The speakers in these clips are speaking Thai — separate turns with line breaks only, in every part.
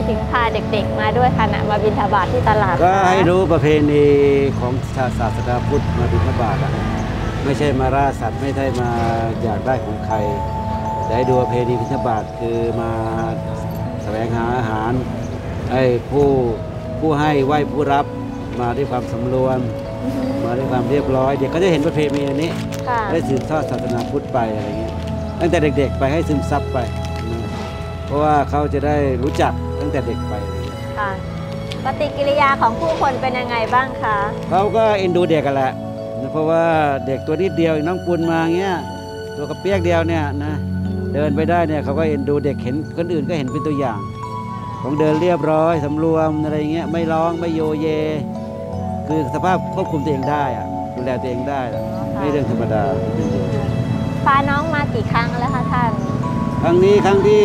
ถึงพาเด็กๆมาด้วยคะมาบิณฑบาตที่ตลาด
ก็ให้รู้ประเพณีของศาสนาพุทธมาบิณฑบาตไม่ใช่มาล่าสัตว์ไม่ได้มาอยากได้ของใครแต่ให้ดูประเพณีบิณฑบาตคือมาแสวงหาอาหารให้ผู้ให้ไหว้ผู้รับมาด้วยความสำรวมมาด้วยความเรียบร้อยเด็กก็จะเห็นประเพณีอันนี้ได้สืบทอดศาสนาพุทธไปอะไรเงี้ยตั้งแต่เด็กๆไปให้ซึมซับไปนะเพราะว่าเขาจะได้รู้จักตั้งแต่เด็กไปอะไรเงี้ย
ค่ะปฏิกิริยาของผู้คนเป็นยังไงบ้างคะ
เขาก็เอ็นดูเด็กกันแหละเพราะว่าเด็กตัวนิดเดียวน้องปุณมาเงี้ยตัวกระเปียกเดียวเนี่ยนะเดินไปได้เนี่ยเขาก็เอ็นดูเด็กเห็นคนอื่นก็เห็นเป็นตัวอย่างของเดินเรียบร้อยสำรวมอะไรเงี้ยไม่ร้องไม่โยเยคือสภาพควบคุมตัวเองได้ดูแลตัวเองได้ไม่เรื่องธรรมดา
พาน้องมากี่ครั้งแล้วคะท่าน
ครั้งนี้ครั้งที่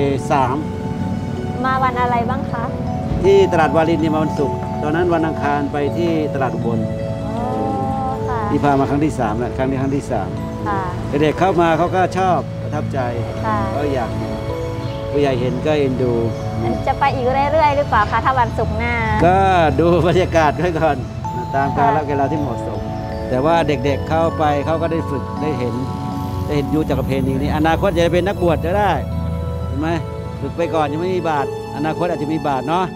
3มา
วันอะไรบ้างคะ
ที่ตลาดวารินนี่มาวันศุกร์ตอนนั้นวันอังคารไปที่ตลาดอุบลที่พามาครั้งที่3แล้วครั้งที่3เด็กเข้ามาเขาก็ชอบประทับใจก็อยากผู้ใหญ่เห็นก็เอ็นดู
จะไปอีกเรื่อยๆหรือเปล่าคะถ้าวันศุกร์หน้า
ก็ดูบรรยากาศไว้ก่อนตามกาลเวลาที่เหมาะสมแต่ว่าเด็กๆเข้าไปเขาก็ได้ฝึกได้เห็นดูจากประเพณีนี้อนาคตจะเป็นนักบวชจะได้เห็นไหมฝึกไปก่อนยังไม่มีบาตรอนาคตอาจจะมีบาตรเนาะ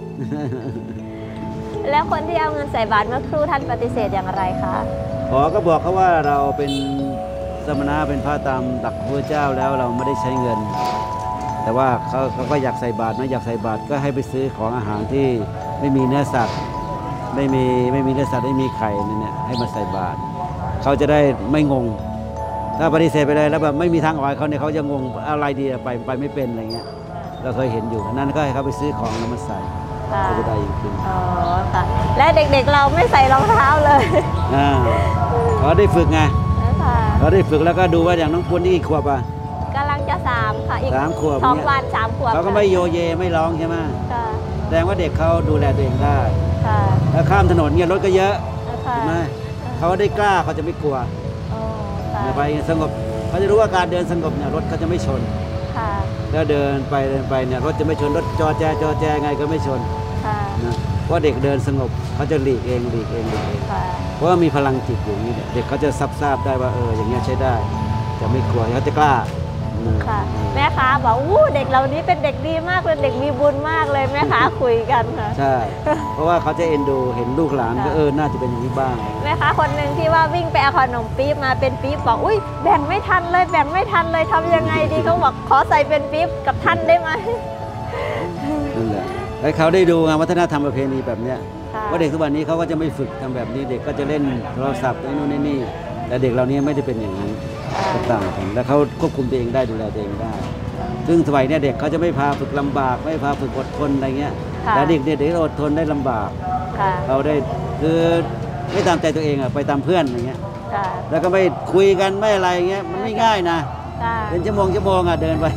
แล้วคนที่เอาเงินใส่บาตรเมื่อครู่ท่านปฏิเสธอย่างไรคะ
ก็บอกเขาว่าเราเป็นสมณะเป็นพระตามหลักพระเจ้าแล้วเราไม่ได้ใช้เงินแต่ว่าเขาก็อยากใส่บาตรนะอยากใส่บาตรก็ให้ไปซื้อของอาหารที่ไม่มีเนื้อสัตว์ไม่มีเนื้อสัตว์ไม่มีไข่เนี่ยให้มาใส่บาตรเขาจะได้ไม่งงถ้าปฏิเสธไปเลยแล้วแบบไม่มีทางออกเขาเนี่ยเขาจะงงอะไรดีไปไม่เป็นอะไรเงี้ยเราเคยเห็นอยู่นั้นก็ให้เขาไปซื้อของแล้วมาใส่ก็จะได้อยู่ขึ้น
ค่ะและเด็กๆเราไม่ใส่รองเท้าเลย
เขาได้ฝึกไงเขาได้ฝึกแล้วก็ดูว่าอย่างน้องปุณนี่กี่ขวบ
กำลังจะ3ค่ะอีก
3 ขวบ
2 วัน3 ขวบ
เขาก็ไม่โยเยไม่ร้องใช่ไหมแสดงว่าเด็กเขาดูแลตัวเองได้แล้วข้ามถนนเนี่ยรถก็เยอะใช่ไหมเขาได้กล้าเขาจะไม่กลัวไปสงบเขาจะรู้ว่าการเดินสงบเนี่ยรถเขาจะไม่ชนแล้วเดินไปเนี่ยรถจะไม่ชนรถจอแจไงก็ไม่ชนนะเพราะเด็กเดินสงบเขาจะหลีกเองเพราะว่ามีพลังจิตอยู่นี่เด็กเขาจะทราบได้ว่าอย่างเงี้ยใช้ได้จะไม่กลัวเขาจะกล้า
ค่ะแม่ค้าบอกเด็กเหล่านี้เป็นเด็กดีมากเลยเด็กมีบุญมากเลยแม่ค้าคุยกันค่ะ
ใช่เพราะว่าเขาจะเอ็นดูเห็นลูกหลานก็น่าจะเป็นอย่างนี้บ้าง
แม่ค้าคนหนึ่งที่ว่าวิ่งไปเอาขนมปี๊บมาเป็นปี๊บบอกแบ่งไม่ทันเลยทำยังไงดีเขาบอกขอใส่เป็นปี๊บกับท่านได้ไหม
นั่นแหละให้เขาได้ดูวัฒนธรรมประเพณีแบบเนี้ยว่าเด็กทุกวันนี้เขาก็จะไม่ฝึกทำแบบนี้เด็กก็จะเล่นโทรศัพท์นู่นนี่แต่เด็กเหล่านี้ไม่ได้เป็นอย่างนี้ต่างกันแล้วเขาควบคุมตัวเองได้ดูแลตัวเองได้ซึ่งสมัยนี้เด็กเขาจะไม่พาฝึกลำบากไม่พาฝึกอดทนอะไรเงี้ยแต่เด็กเนี่ยเด็กอดทนได้ลำบากเขาได้คือไม่ตามใจตัวเองไปตามเพื่อนอะไรเงี้ยแล้วก็ไม่คุยกันไม่อะไรเงี้ยมันไม่ง่ายนะเป็นชั่วโมงเดินไป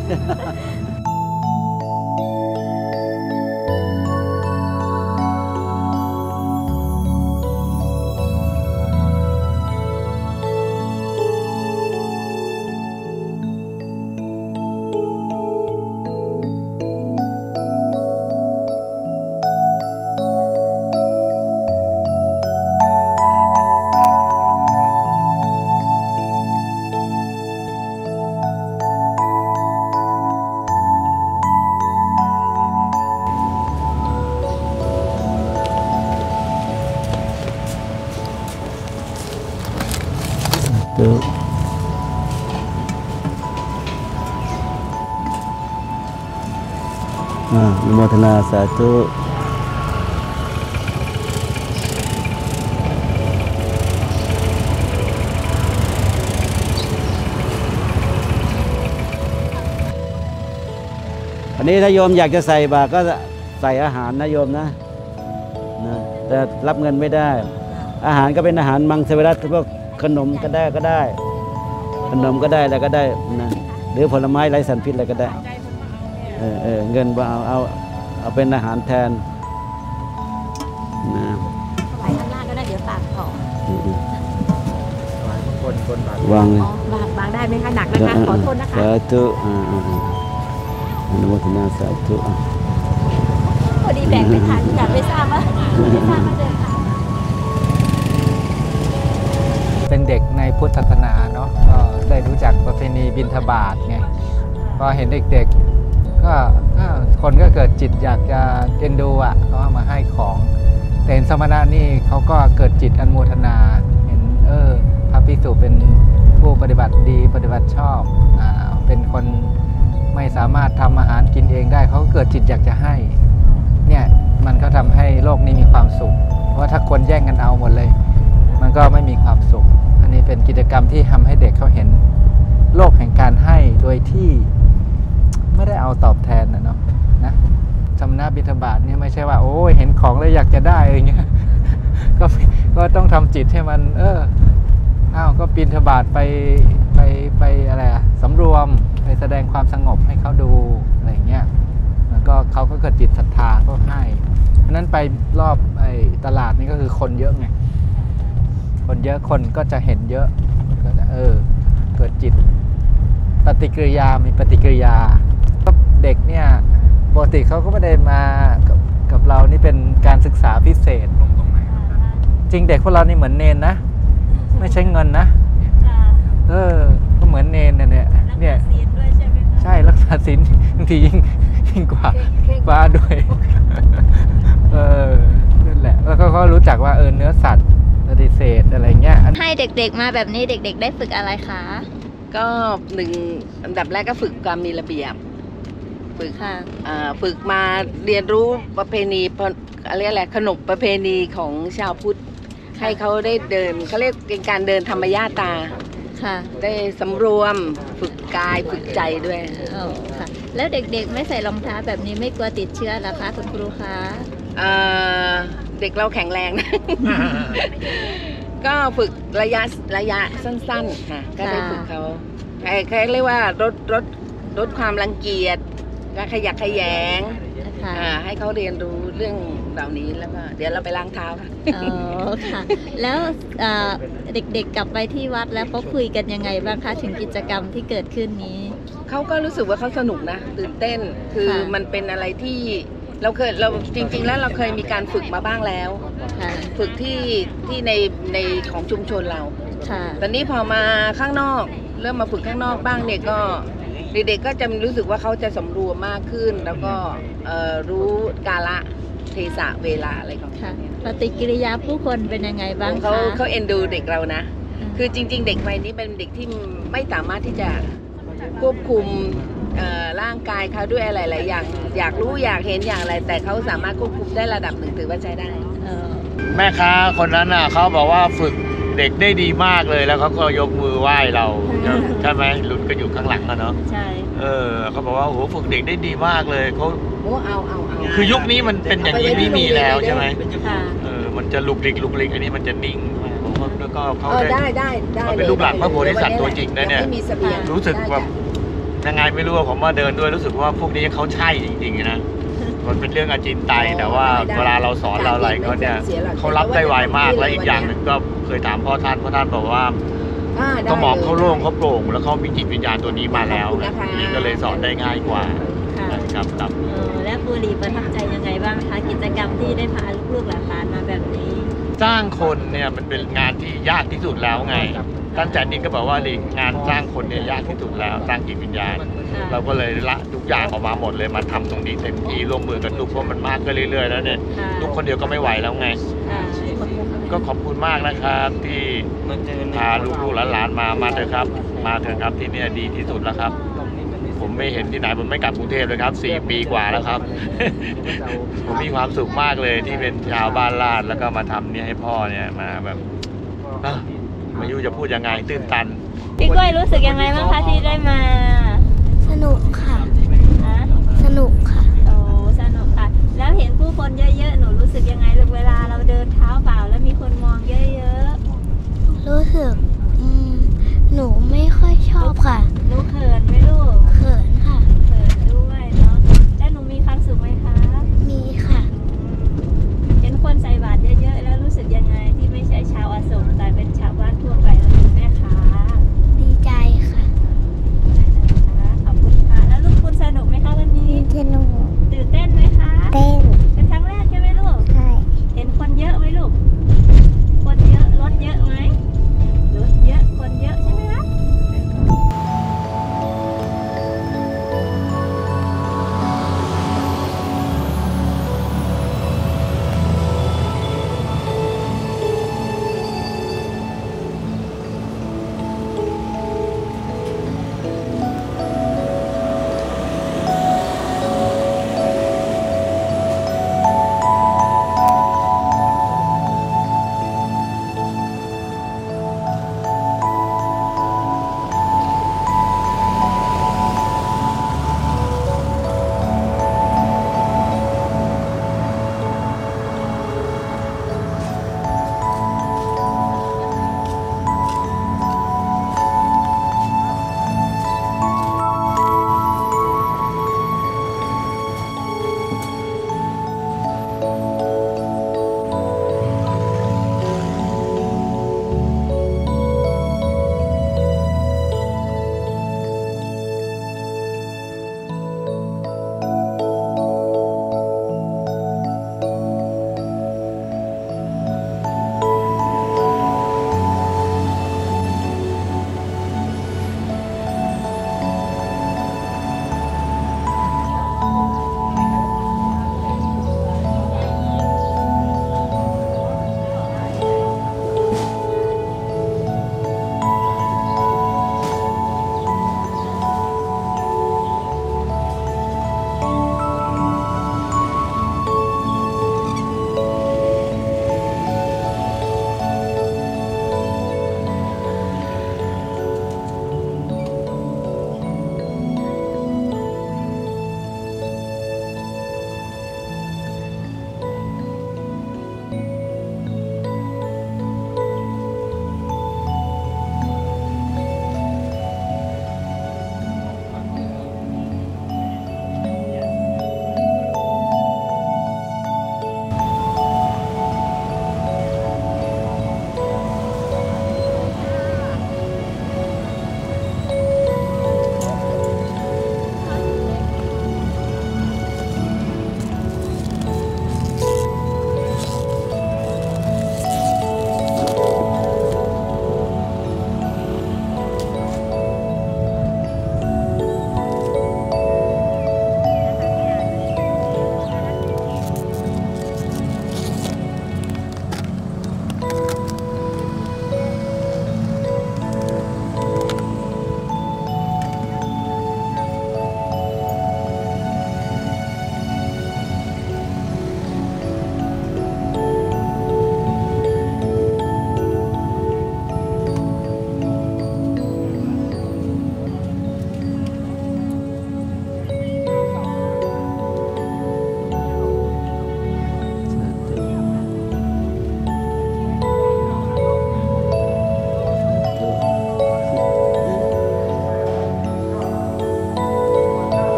โมทนาสาธุอันนี้ถ้าโยมอยากจะใส่บาตรก็ใส่อาหารนะโยมนะแต่รับเงินไม่ได้อาหารก็เป็นอาหารมังสวิรัติพวกขนมก็ได้ขนมก็ได้อะไรก็ได้นะหรือผลไม้ไร้สารพิษอะไรก็ได้เงินเอาเป็นอาหารแทนนะ
ไปข้างล่างก็ได้เดี๋ยวฝากขอ
วางเล
ยวางได้ไหมคะหนักนะคะขอโทษนะคะ
สาธุอนุโมทนาสาธุ
อดีแบ่งไม่ทันอยากไม่ทราบว่าเดินทาง
เป็นเด็กในพุทธศาสนาเนาะก็ได้รู้จักประเพณีบิณฑบาตไงพอเห็นเด็กๆก็คนก็เกิดจิตอยากจะเอ็นดูอ่ะเขาเอามาให้ของแต่เห็นสมณะนี่เขาก็เกิดจิตอนุโมทนาเห็นพระภิกษุเป็นผู้ปฏิบัติดีปฏิบัติชอบเป็นคนไม่สามารถทำอาหารกินเองได้เขาก็เกิดจิตอยากจะให้เนี่ยมันก็ทำให้โลกนี้มีความสุขเพราะว่าถ้าคนแย่งกันเอาหมดเลยมันก็ไม่มีความสุขอันนี้เป็นกิจกรรมที่ทำให้เด็กเขาเห็นโลกแห่งการให้โดยที่ไม่ได้เอาตอบแทนนะเนาะนะสมณบิณฑบาตเนี่ยไม่ใช่ว่าโอ้ยเห็นของแล้วอยากจะได้อะไรเงี้ย ก็ต้องทำจิตให้มันก็บิณฑบาตไปอะไรสำรวมไปแสดงความสงบให้เขาดูอะไรเงี้ยแล้วก็เขาก็เกิดจิตศรัทธาก็ให้เพราะนั้นไปรอบตลาดนี่ก็คือคนเยอะไงคนเยอะคนก็จะเห็นเยอะก็จะเกิดจิตปฏิกิริยามีปฏิกิริยาเด็กเนี่ยปกติเขาก็ไม่ได้มากับเรานี่เป็นการศึกษาพิเศษจริงเด็กพวกเรานี่เหมือนเนนนะไม่ใช่เงินนะก็เหมือนเนนเนี่ยใช่รักษาศีลบางทียิ่งกว่าด้วยนั่นแหละแล้วก็เขารู้จักว่าเนื้อสัตว์ปฏิเสธอะไรเงี้ย
ให้เด็กๆมาแบบนี้เด็กๆได้ฝึกอะไรคะ
ก็อันดับแรกก็ฝึกการมีระเบียบฝึกมาเรียนรู้ประเพณีอะไรขนบประเพณีของชาวพุทธให้เขาได้เดินเขาเรียกเป็นการเดินธรรมญาตาได้สำรวมฝึกกายฝึกใจด้วย
ค่ะแล้วเด็กๆไม่ใส่รองเท้าแบบนี้ไม่กลัวติดเชื้อหรอคะคุณครูคะ
เด็กเราแข็งแรงนะ ก็ฝึกระยะสั้นๆค่ะก็ได้ฝึกเขาเรียกว่าลดความรังเกียจขยักขยงให้เขาเรียนรู้เรื่องเหล่านี้แล้วก็เดี๋ยวเราไปล้างเท้าค่ะ
ค่ะแล้วเด็กๆกลับไปที่วัดแล้วเขาคุยกันยังไงบ้างคะถึงกิจกรรมที่เกิดขึ้นนี้
เขาก็รู้สึกว่าเขาสนุกนะตื่นเต้นคือมันเป็นอะไรที่เราจริงๆแล้วเราเคยมีการฝึกมาบ้างแล้วฝึกที่ในของชุมชนเราตอนนี้พอมาข้างนอกเริ่มมาฝึกข้างนอกบ้างเนี่ยก็เด็กๆก็จะรู้สึกว่าเขาจะสำรวมมากขึ้นแล้วก็รู้กาลเทศะเวลาอะไรของเขา
ปฏิกิริยาผู้คนเป็นยังไงบ้างคะ
เขาเอ็นดูเด็กเรานะคือจริงๆเด็กวัยนี้เป็นเด็กที่ไม่สามารถที่จะควบคุมร่างกายเขาด้วยอะไรหลายอย่างอยากรู้อยากเห็นอย่างไรแต่เขาสามารถควบคุมได้ระดับหนึ่งถือว่าใช้ได้
แม่ค้าคนนั้นน่ะเขาบอกว่าฝึกเด็กได้ดีมากเลยแล้วเขาก็ยกมือไหว้เราใช่ไหมรุ่นก็อยู่ข้างหลังอะเนาะ
ใช่
เขาบอกว่าโอ้โหฝึกเด็กได้ดีมากเลยเขา
เอา
คือยุคนี้มันเป็นอย่างนี้ไม่มีแล้วใช่ไหมมันจะลุกลิกอันนี้มันจะนิ่งแล้วก็เขา
ได้
เป็นลูกหลานพระโพธิสัตว์ตัวจริงนะเนี่ยรู้สึกแบบยังไงไม่รู้ว่าผมมาเดินด้วยรู้สึกว่าพวกนี้เขาใช่จริงๆนะมันเป็นเรื่องอาจินไตยแต่ว่าเวลาเราสอนเราอะไรเขาเนี่ยเขารับได้ไวมากและอีกอย่างหนึ่งก็เคยถามพ่อท่านบอกว่าสมองเขาโล่งเขาโปร่งแล้วเขามีจิตวิญญาณตัวนี้มาแล้วนี่ก็เลยสอนได้ง่ายกว่า
ครับและปุรีประทับใจยังไงบ้างคะกิจกรรมที่ได้พาลูกๆหลานมาแบบนี้
สร้างคนเนี่ยมันเป็นงานที่ยากที่สุดแล้วไงท่านอาจารย์นิงก็บอกว่างานสร้างคนเนี่ยยากที่สุดแล้วสร้างจิตวิญญาณเราก็เลยละทุกอย่างออกมาหมดเลยมาทำตรงนี้เต็มที่ร่วมมือกันทุกคนมันมากก็เรื่อยๆแล้วเนี่ยทุกคนเดียวก็ไม่ไหวแล้วไงก็ขอบคุณมากนะครับที่พาลูกๆหลานๆมาเถอะครับที่นี่ดีที่สุดแล้วครับผมไม่เห็นที่ไหนผมไม่กลับกรุงเทพเลยครับ4 ปีกว่าแล้วครับผมมีความสุขมากเลยที่เป็นชาวบ้านลาดแล้วก็มาทำเนี่ยให้พ่อเนี่ยมาแบบไม่รู้จะพูดยังไงตื้นตัน
พี่ก้อยรู้สึกยังไงบ้างคะที่ได้มา
สนุกค่ะสนุกค่ะ
โอ้สนุกค่ะแล้วเห็นผู้คนเยอะๆหนูรู้สึกยัง